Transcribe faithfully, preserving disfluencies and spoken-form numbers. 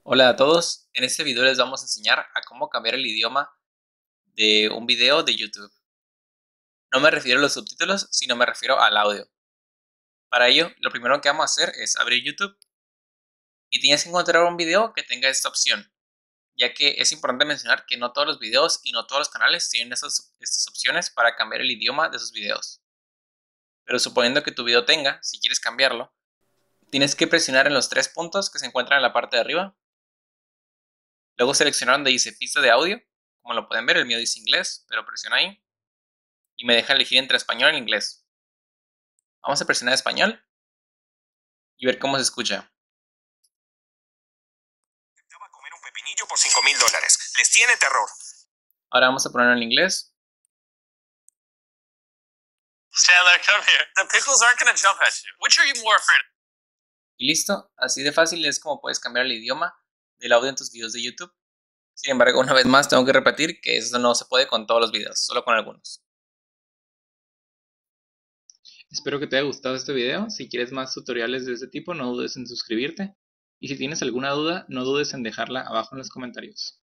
Hola a todos, en este video les vamos a enseñar a cómo cambiar el idioma de un video de YouTube. No me refiero a los subtítulos, sino me refiero al audio. Para ello, lo primero que vamos a hacer es abrir YouTube y tienes que encontrar un video que tenga esta opción, ya que es importante mencionar que no todos los videos y no todos los canales tienen estas, estas opciones para cambiar el idioma de sus videos. Pero suponiendo que tu video tenga, si quieres cambiarlo, tienes que presionar en los tres puntos que se encuentran en la parte de arriba. Luego seleccionar donde dice pista de audio. Como lo pueden ver, el mío dice inglés, pero presiona ahí y me deja elegir entre español e inglés. Vamos a presionar español y ver cómo se escucha. Intentaba comer un pepinillo por cinco mil dólares. Les tiene terror. Ahora vamos a ponerlo en inglés. Chandler, come here. The pickles aren't going to jump at you. Which are you more afraid of? Y listo, así de fácil es como puedes cambiar el idioma del audio en tus videos de YouTube. Sin embargo, una vez más tengo que repetir que eso no se puede con todos los videos, solo con algunos. Espero que te haya gustado este video. Si quieres más tutoriales de este tipo, no dudes en suscribirte. Y si tienes alguna duda, no dudes en dejarla abajo en los comentarios.